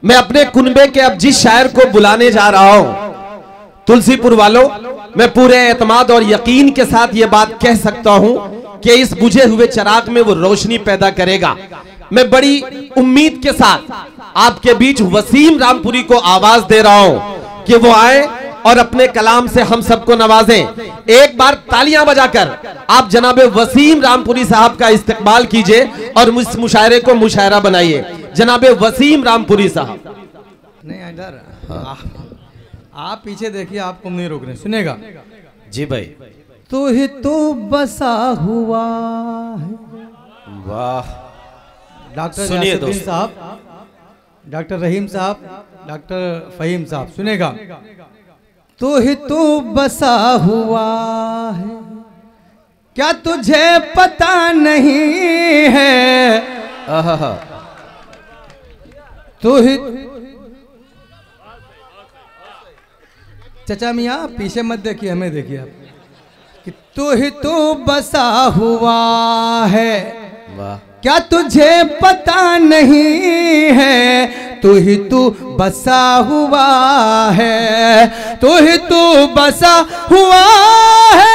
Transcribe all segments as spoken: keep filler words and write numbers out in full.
मैं अपने कुनबे के अब जिस शायर को बुलाने जा रहा हूं, तुलसीपुर वालों, मैं पूरे एतमाद और यकीन के साथ ये बात कह सकता हूं कि इस बुझे हुए चिराग में वो रोशनी पैदा करेगा। मैं बड़ी उम्मीद के साथ आपके बीच वसीम रामपुरी को आवाज दे रहा हूं कि वो आए और अपने कलाम से हम सबको नवाजें। एक बार तालियां बजाकर आप जनाबे वसीम रामपुरी साहब का इस्तकबाल कीजिए और इस मुशायरे को मुशायरा बनाइए। जनाबे वसीम रामपुरी साहब। नहीं इधर हाँ। आप पीछे देखिए, आपको नहीं रोक रहे, सुनेगा जी भाई। तो ही तो बसा हुआ है। वाह। डॉक्टर सुनिए यासुद्दीन साहब, डॉक्टर रहीम साहब, डॉक्टर फहीम साहब, सुनेगा। तो ही तो बसा हुआ है, क्या तुझे पता नहीं है। आहा। तो ही चचा मियाँ पीछे मत देखिए, हमें देखिए आप कि तू ही तो बसा हुआ है, वाह, क्या तुझे पता नहीं है। तू ही तू बसा हुआ है, तू ही तू बसा हुआ है,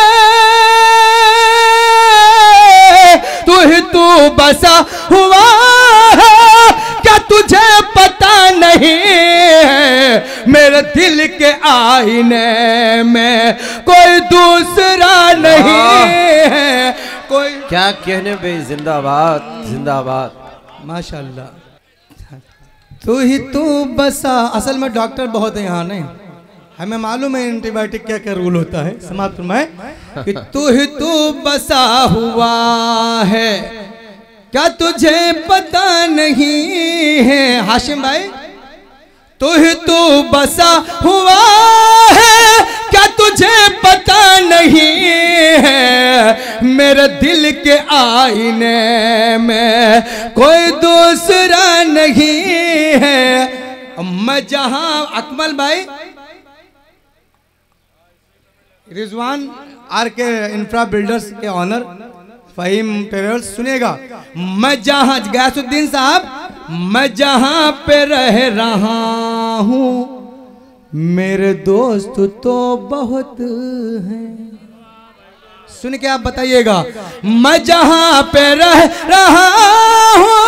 तू ही तू बसा हुआ है, क्या तुझे पता नहीं है। मेरे दिल के आईने में कोई दूसरा नहीं है। कोई क्या कहने भाई, जिंदाबाद जिंदाबाद। माशाल्लाह। तू ही तू बसा। असल में डॉक्टर बहुत है यहाँ, नहीं हमें मालूम है एंटीबायोटिक क्या क्या रूल होता है। समाप्त में कि तू ही तू बसा हुआ है, क्या तुझे पता नहीं है। हाशिम भाई, तू ही तू बसा हुआ है, क्या तुझे पता नहीं है। मेरे दिल के आईने में कोई दूसरा नहीं है। मैं जहां अकमल भाई, Rizwan R K infra builders के ऑनर, फहीम ट्रेवल्स, सुनेगा। मैं जहां गयासुद्दीन साहब, मैं जहां पे रह रहा हूं, मेरे दोस्त तो बहुत हैं। सुन के आप बताइएगा। मैं जहां पे रह रहा हूं,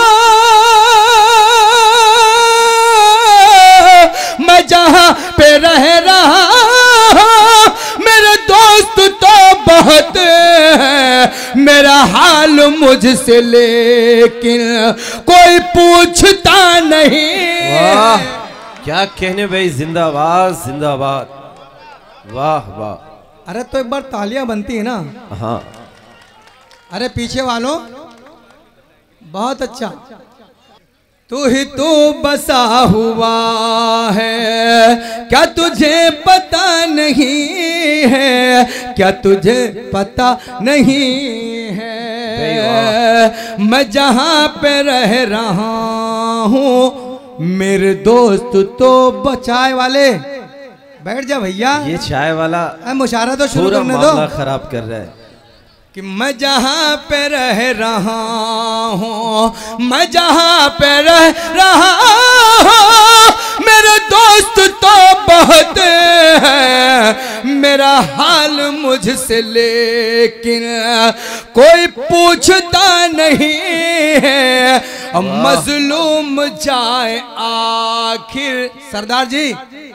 मैं जहां पे रह रहा हूं, मेरे दोस्त तो बहुत हैं। मेरा हाल मुझसे लेकिन कोई पूछता नहीं। वाह, क्या कहने भाई, जिंदाबाद जिंदाबाद। वाह वाह। अरे तो एक बार तालियां बनती है ना। हाँ। अरे पीछे वालों, बहुत अच्छा। तू ही तू बसा हुआ है, क्या तुझे पता नहीं है, क्या तुझे पता नहीं है। मैं जहां पे रह रहा हूं, मेरे दोस्त तो बचाए वाले। बैठ जा भैया। ये चाय वाला मुशायरा तो शुरू करने दो। खराब कर रहा है कि मैं जहां पे रह रहा हूं, मैं जहां पे रह रहा हूं, मेरे दोस्त तो बहुत हैं। मेरा हाल मुझसे लेकिन कोई पूछता नहीं है। मजलूम जाए आखिर, सरदार जी,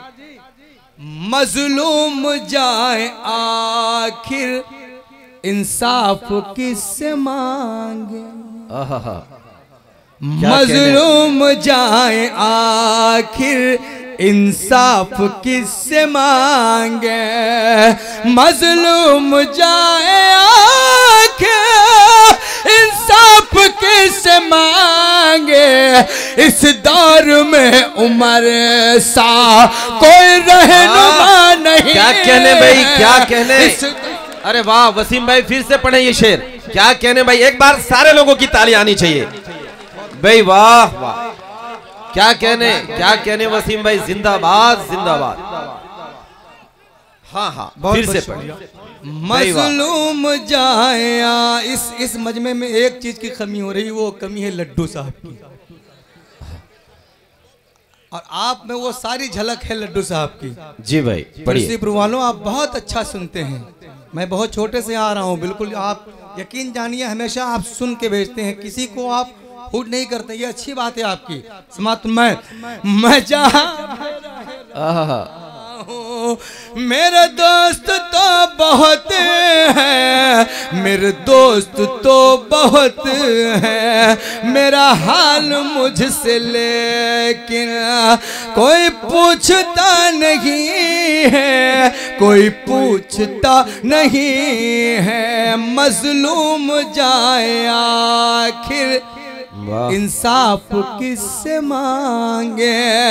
मजलूम जाए आखिर, इंसाफ किससे मांगे। मजलूम जाए आखिर, इंसाफ किससे मांगे। मजलूम जाए आखिर, इंसाफ किससे मांगे। इस दौर में उमर सा कोई रहनुमा नहीं। क्या कहने भाई, क्या कहने। अरे वाह वसीम भाई, फिर से पढ़े ये शेर। क्या कहने भाई, एक बार सारे लोगों की ताली आनी चाहिए भाई। वाह वाह, क्या कहने, क्या कहने वसीम भाई, जिंदाबाद जिंदाबाद। हाँ हाँ, फिर से पढ़िए। मजलूम जाया। इस इस मजमे में एक चीज की कमी हो रही, वो कमी है लड्डू साहब की। और आप में वो सारी झलक है लड्डू साहब की। जी भाई तुलसीपुर वालों, आप बहुत अच्छा सुनते हैं। मैं बहुत छोटे से आ रहा हूँ, बिल्कुल आप यकीन जानिए, हमेशा आप सुन के भेजते हैं, किसी को आप हुड नहीं करते, ये अच्छी बात है आपकी। समाप्त। मैं मैं जहाँ मेरे दोस्त तो बहुत हैं, मेरे दोस्त तो बहुत हैं, मेरा हाल मुझसे लेकिन कोई पूछता नहीं है, कोई पूछता नहीं है। मजलूम जाए आखिर इंसाफ किससे मांगे,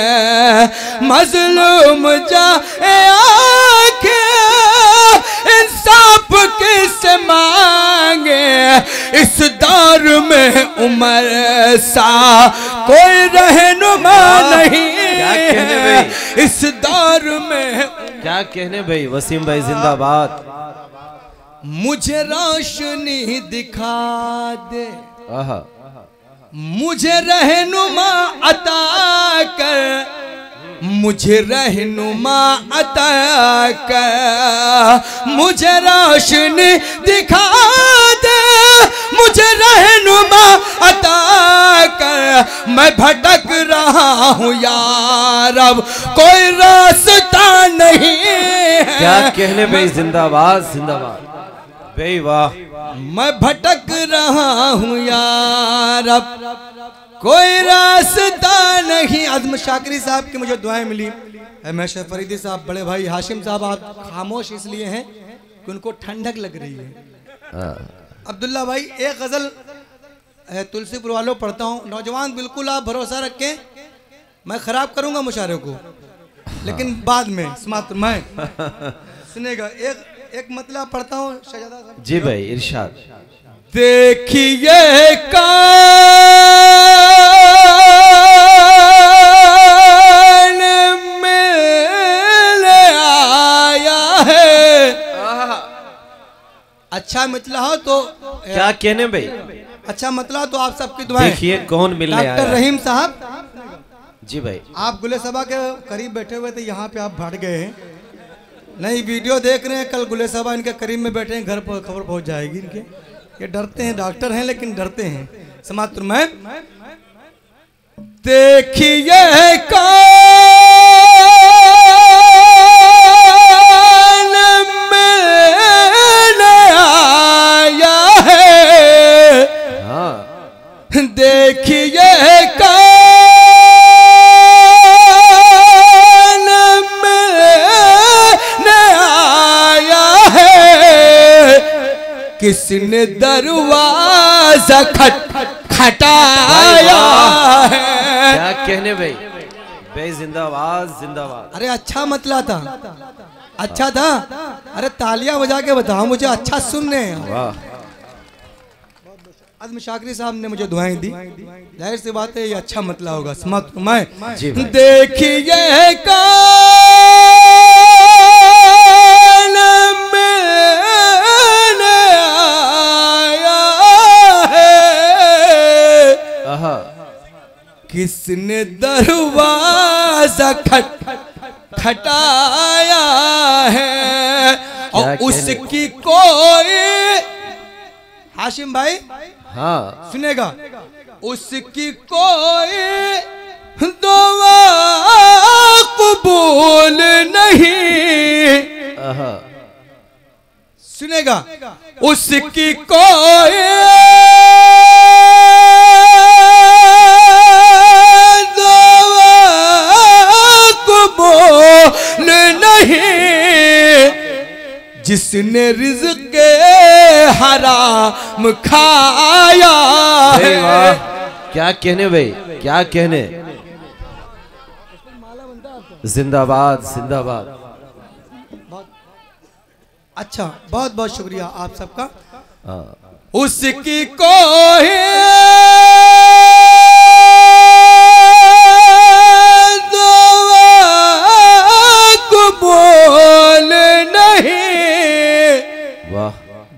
मजलूम जाए आके इंसाफ किससे मांगे। इस दौर में उम्र सा कोई रहनुमा नहीं है, इस दौर में क्या कहने भाई। वसीम भाई जिंदाबाद। मुझे रोशनी दिखा दे, आहा, मुझे रहनुमा अता कर, मुझे रहनुमा अता कर, मुझे रोशनी दिखा दे, मुझे रहनुमा अता कर। मैं भटक रहा हूँ यार, अब कोई रास्ता नहीं है। क्या कहने भाई। जिंदाबाद जिंदाबाद भाई, वाह। मैं भटक रहा हूँ यार, अब कोई रास्ता नहीं। आजम शाकरी साहब की मुझे दुआएं मिली। हमेशा फरीदी साहब, बड़े भाई हाशिम साहब, आप खामोश इसलिए हैं कि उनको ठंडक लग रही है। अब्दुल्ला भाई, एक गजल तुलसीपुर वालों पढ़ता हूँ। नौजवान बिल्कुल आप भरोसा रखें, मैं खराब करूंगा मुशायरे को, लेकिन बाद में समाप्त। मैं सुनेगा एक एक मतलब पढ़ता हूँ शहजादा साहब। जी भाई इरशाद। देखिए कान में आया है। अच्छा मतला हो तो क्या कहने भाई। अच्छा मतला तो आप सबकी दुआएं। देखिए कौन मिलने आया। डॉक्टर रहीम साहब। जी भाई। आप गुले सभा के करीब बैठे हुए थे, यहाँ पे आप भाग गए हैं। नहीं, वीडियो देख रहे हैं, कल गुले साहब इनके करीब में बैठे हैं, घर पर खबर पहुंच जाएगी इनके। ये डरते हैं, डॉक्टर हैं लेकिन डरते हैं। समात्र में देखिए कान में आया है। हाँ। देखिए किसने दरवाजा खट खटाया है। क्या कहने भाई। भाई जिंदाबाद जिंदाबाद। अरे अच्छा मतला था, अच्छा था। अरे तालियां बजा के बताओ मुझे, अच्छा सुनने। वाह। आजम शाकरी साहब ने मुझे दुआएं दी, जाहिर सी बात है ये अच्छा मतला होगा। समाप्त। मैं देखिए कान में किसने दरवाजा खट खटाया है, और उसकी कोई हाशिम भाई हाँ सुनेगा, उसकी कोई दुआ कबूल नहीं। सुनेगा, उसकी कोई जिसने रिज़्क़ हराम खाया है। क्या कहने भाई, क्या कहने। जिंदाबाद जिंदाबाद। अच्छा, बहुत बहुत शुक्रिया आप सबका। उसकी कोई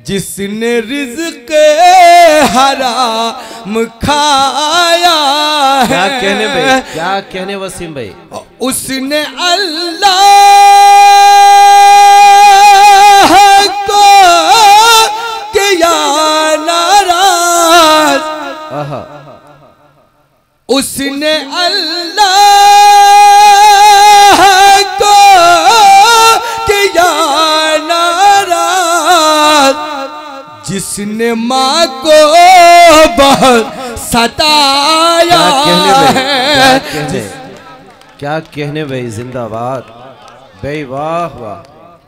जिसने रिज़्क़ हराम खाया है। क्या कहने भाई, क्या कहने वसीम भाई, उसने अल्लाह को किया नाराज, उसने अल्लाह को किया नाराज, जिसने माँ को बहुत सताया है। क्या कहने भाई, जिंदाबाद भाई, वाह वाह,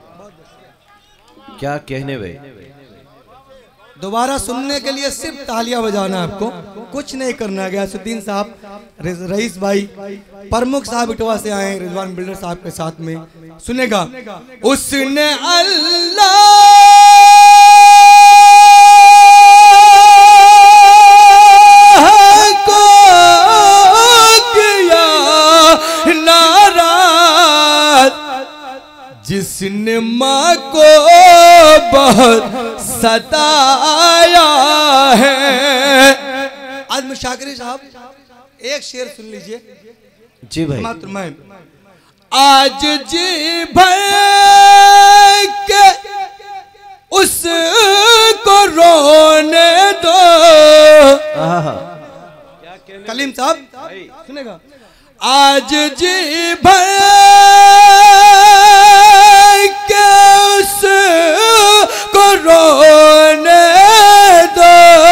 क्या कहने भाई। दोबारा सुनने के लिए सिर्फ तालियां बजाना, आपको कुछ नहीं करना है। गयासुद्दीन साहब, रईस भाई, प्रमुख साहब इटवा से आए रिजवान बिल्डर साहब के साथ में, सुनेगा। उसने अल्लाह को किया नाराज, जिसने माँ को बहुत सताया है। आजम शाकिरी साहब एक शेर सुन लीजिए। जी भाई। मैं आज जी भर के उसको रोने दो। कलीम साहब सुनेगा। आज जी भर के उसको रोने दो,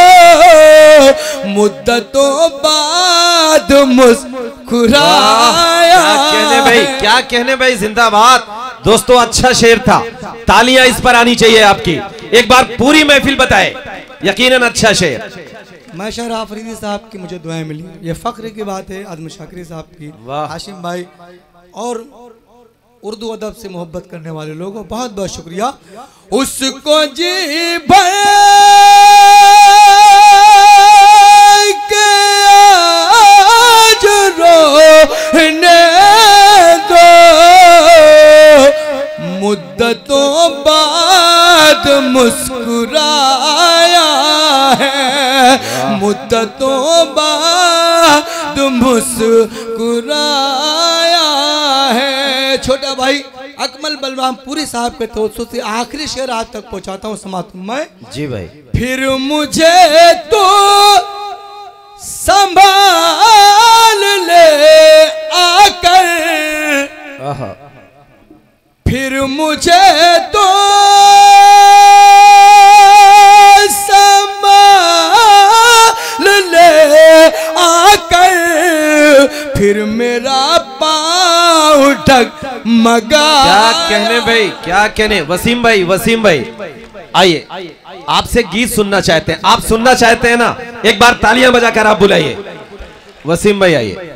मुद्दतों बाद मुस्कुराया। क्या कहने भाई, क्या कहने भाई, जिंदाबाद। दोस्तों अच्छा शेर था, तालियां इस पर आनी चाहिए आपकी। एक बार पूरी महफिल बताए, यकीनन अच्छा शेर। मैं शायर आफरीदी साहब की मुझे दुआएं मिली, ये फख्र की बात है। आजम शाकिरी साहब की, हाशिम भाई और उर्दू अदब से मोहब्बत करने वाले लोगों, बहुत बहुत शुक्रिया। उसको जी भर के आज रोने दो, मुद्दतों बाद मुस्कुराया है, मुद्दतों बाद मुस्कुराया है। छोटा भाई अकमल बलराम पूरी साहब के तवज्जो से आखिरी शेर आज तक पहुंचाता हूं समाप्त मैं। जी भाई। फिर मुझे तो संभाल ले आकर, फिर मुझे तो संभाल ले आकर, फिर मेरा पाँव डगमगा। क्या कहने भाई, क्या कहने। वसीम भाई, वसीम भाई आइए, आपसे गीत सुनना चाहते हैं। आप सुनना चाहते हैं ना, एक बार तालियां बजाकर आप बुलाइए। वसीम भाई आइए।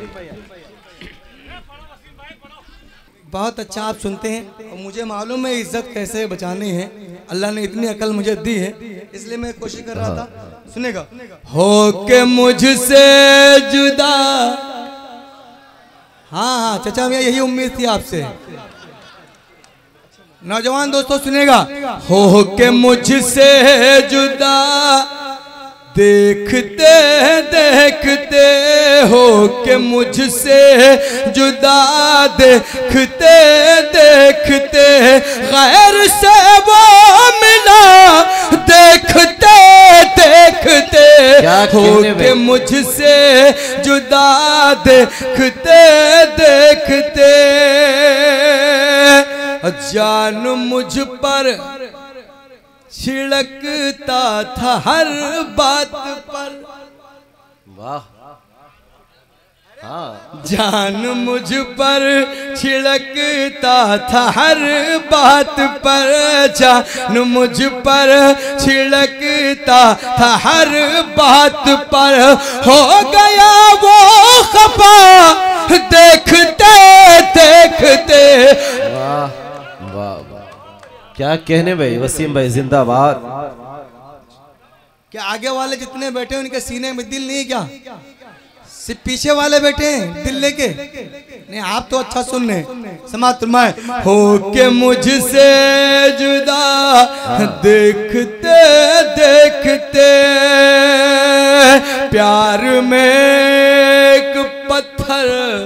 बहुत अच्छा आप सुनते हैं और मुझे मालूम है इज्जत कैसे बचानी है। अल्लाह ने इतनी अकल मुझे दी है, इसलिए मैं कोशिश कर रहा था। सुनेगा। हो के मुझसे जुदा, हाँ हाँ चाचा भैया यही उम्मीद थी आपसे। नौजवान दोस्तों सुनेगा। हो के मुझसे जुदा, देखते देखते हो के मुझसे जुदा, देखते देखते गैर से वो मिला, देखते देखते हो के मुझसे जुदा, देखते देखते जान मुझ पर छिड़कता था हर बात पर। वाह। हाँ। जान मुझ पर छिड़कता था हर बात पर, जान मुझ पर छिड़कता था हर बात पर, हो गया वो खफा देखते देखते। वाह वाह, क्या कहने भाई। वसीम भाई जिंदाबाद। क्या आगे वाले जितने बैठे उनके सीने में दिल नहीं क्या? सिर्फ पीछे वाले बैठे हैं दिल लेके, नहीं आप तो अच्छा सुन रहे हैं। समाप्त फरमाए, हो के मुझसे जुदा देखते देखते प्यार में एक पत्थर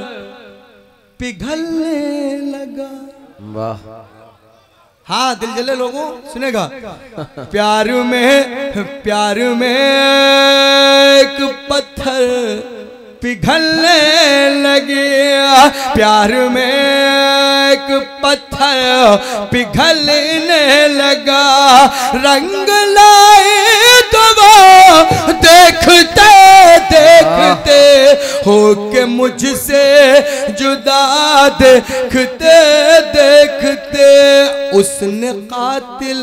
पिघलने लगा। वाह, हाँ दिल जले लोगों सुनेगा। प्यार में प्यार में एक पत्थर पिघलने लगे, प्यार में एक पत्थर पिघलने लगा। रंग लाए तो वो देखते देखते हो के मुझसे जुदा देखते देखते उसने कातिल,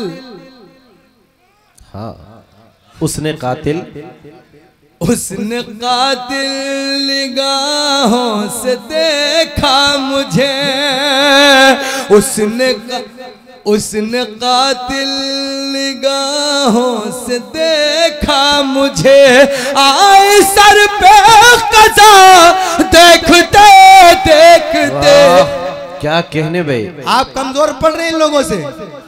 हाँ उसने कातिल उसने कातिल निगाहों से देखा मुझे, उसने उसने कातिल निगाहों से देखा मुझे। आए सर पे कज़ा देखते देखते। क्या कहने भाई, आप कमजोर पड़ रहे हैं इन लोगों से,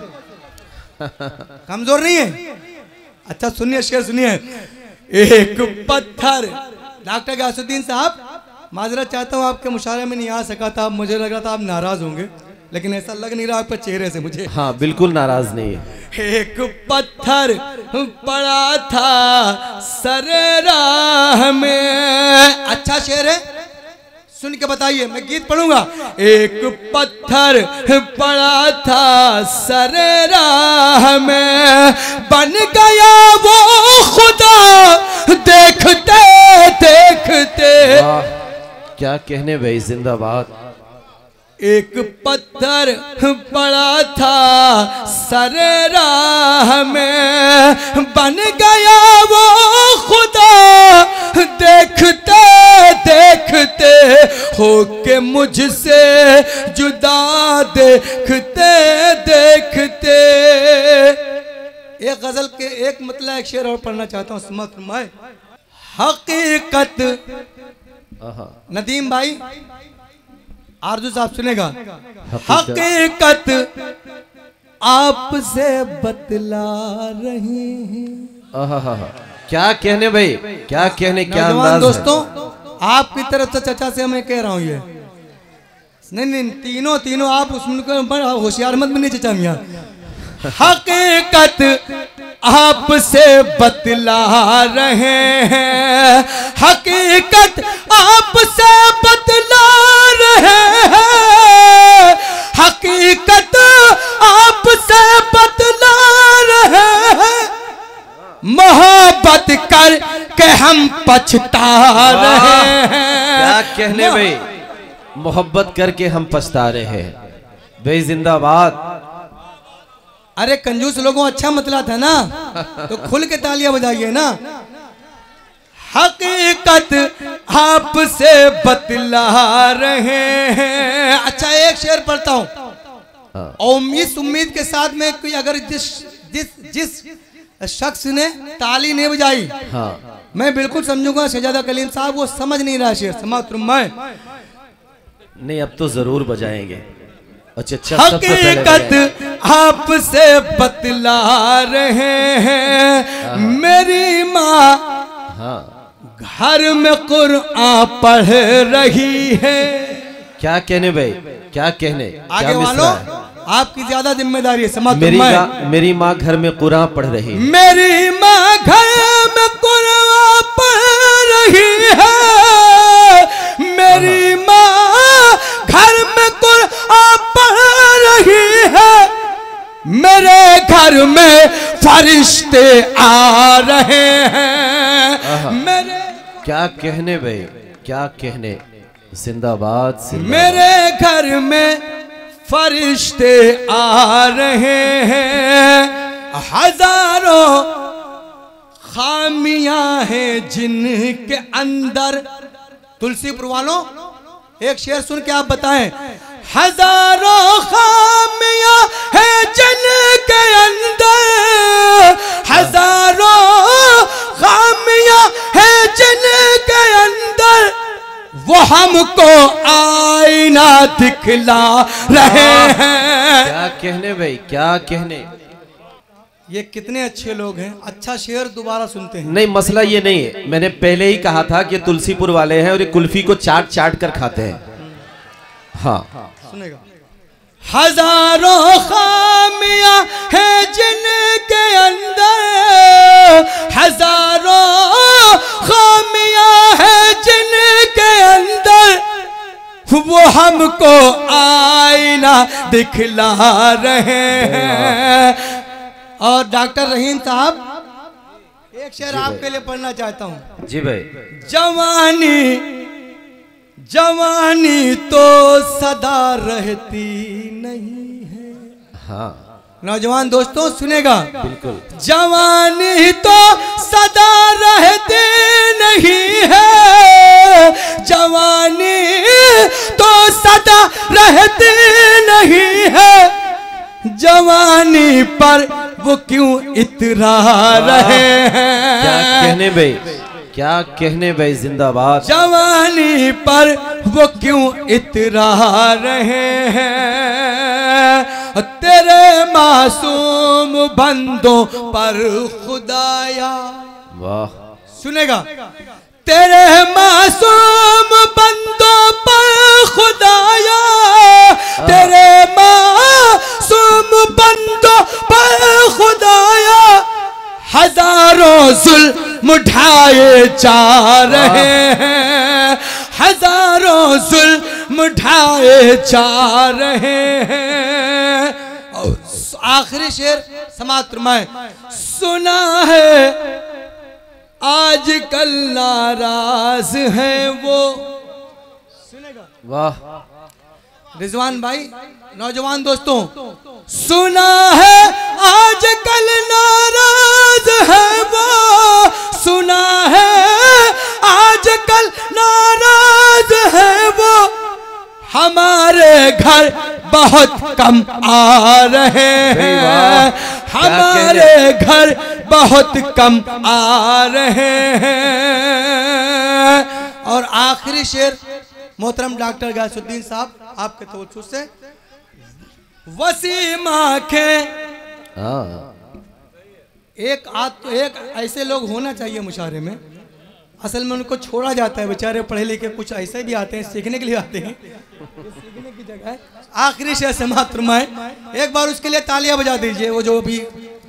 कमजोर नहीं है। अच्छा सुनिए शेर सुनिए। एक पत्थर, डॉक्टर गयासुद्दीन साहब माजरत चाहता हूँ आपके मुशायरे में नहीं आ सका था, मुझे लग रहा था आप नाराज होंगे, लेकिन ऐसा लग नहीं रहा आपके चेहरे से मुझे। हाँ बिल्कुल नाराज नहीं है। एक पत्थर पड़ा था सर राह में। अच्छा शेर है, सुन के बताइए, मैं गीत पढ़ूंगा। एक पत्थर पड़ा था सर राह में, बन गया वो खुदा देखते देखते। क्या कहने भाई, जिंदाबाद। एक पत्थर पड़ा था सर राह में, बन गया वो खुदा देखते देखते हो के मुझसे जुदा देखते देखते। एक गजल के एक मतलब एक शेर और पढ़ना चाहता हूँ, सुमत फरमाए। हकीकत, नदीम भाई आरजू साहब सुनेगा। हकीकत आपसे बतला रही हैं। क्या कहने भाई, क्या कहने, क्या अंदाज दोस्तों आपकी तरफ से चचा से मैं कह रहा हूँ ये नहीं नहीं तीनों तीनों आप उसमें होशियार मत बने चचा मियाँ। हकीकत आपसे बतला रहे हैं, हकीकत आपसे बतला रहे हैं, हकीकत आपसे बतला रहे हैं। मोहब्बत कर के हम पछता रहे हैं। क्या कहने भाई, मोहब्बत करके हम पछता रहे हैं भाई, जिंदाबाद। अरे कंजूस लोगों अच्छा मतला था ना, तो खुल के तालियां बजाइए ना। हकीकत आपसे बतला रहे हैं। अच्छा एक शेर पढ़ता हूँ। उम्मीद उम्मीद के साथ में कोई अगर जिस जिस जिस शख्स ने ताली नहीं बजाई, हाँ मैं बिल्कुल समझूंगा शहजादा कलीम साहब वो समझ नहीं रहा शेर। समाप्त फरमाए। नहीं अब तो जरूर बजाएंगे। अच्छा अच्छा, हकीकत आपसे बतला रहे हैं। मेरी माँ हाँ घर में कुरान पढ़ रही है। क्या कहने भाई, क्या कहने, आगे क्या वालों आपकी ज्यादा जिम्मेदारी है। समाप्त मेरी फरमाए। मेरी माँ घर में कुरान पढ़ रही, मेरी माँ घर में कुरान पढ़ रही है। मेरी माँ घर में कुरान पढ़ रही है। मेरे घर में फरिश्ते आ रहे हैं। मेरे क्या कहने भाई, क्या कहने, जिंदाबाद, जिंदाबाद। मेरे घर में फरिश्ते आ रहे हैं। हजारों खामियां हैं जिनके अंदर। तुलसीपुर वालों एक शेर सुन के आप बताएं। हजारों खामियां हैं जिनके अंदर, हजारों खामियां हैं जिनके अंदर। हमको आईना दिखला रहे हैं। क्या कहने भाई, क्या कहने। ये कितने अच्छे लोग हैं। अच्छा शेर दोबारा सुनते हैं। नहीं, मसला ये नहीं है, मैंने पहले ही कहा था कि तुलसीपुर वाले हैं और ये कुल्फी को चाट चाट कर खाते हैं। हाँ सुनेगा। हजारों खामियां हैं जिनके अंदर, हजारों खामियां हैं जिनके अंदर, वो हमको आईना दिखला रहे हैं। और डॉक्टर रहीम साहब एक शेर आपके लिए पढ़ना चाहता हूँ। जी भाई। जवानी जवानी तो सदा रहती नहीं है। हाँ नौजवान दोस्तों सुनेगा। बिल्कुल। जवानी तो सदा रहती नहीं है, जवानी तो सदा रहती नहीं है, जवानी पर वो क्यों इतरा रहे हैं। क्या कहने भाई, क्या कहने भाई, जिंदाबाद। जवानी पर वो क्यों इतरा रहे हैं, तेरे मासूम बंदों पर खुदाया। वाह। सुनेगा। तेरे मासूम बंदों पर खुदाया, तेरे मासूम बंदों पर खुदाया, हजारों जुल्म उठाए जा रहे हैं, हजारों जुल्म उठाए जा रहे हैं। और आखिरी शेर समाप्त फरमाएं। सुना है आजकल नाराज है वो। सुनेगा। वाह। रिजवान भाई, नौजवान दोस्तों, सुना है आजकल नाराज है वो, सुना है आजकल नाराज है वो, हमारे घर बहुत कम आ रहे हैं, हमारे घर बहुत कम आ रहे हैं। और आखिरी शेर मोहतरम डॉक्टर गयासुद्दीन साहब आपके तवज्जो से। वसीम आंखें। एक आद तो एक ऐसे लोग होना चाहिए मुशायरे में, असल में उनको छोड़ा जाता है, बेचारे पढ़े लिखे कुछ ऐसे भी आते हैं, सीखने के लिए आते हैं, सीखने की जगह है। आखिरी शेर समाप्त फरमाएं, एक बार उसके लिए तालियां बजा दीजिए। वो जो भी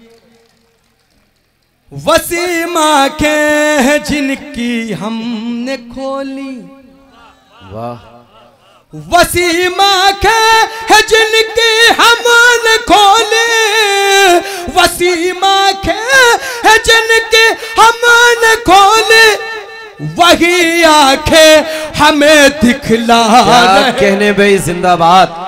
वसीम आंखें हैं जिनकी हमने खोली। वाह। वसीम आंखें हैं जिनकी हमने खोली, वसीम आंखें हैं जिनकी हमने खोली, वही आंखें हमें दिखला रहे। कहने भाई, जिंदाबाद।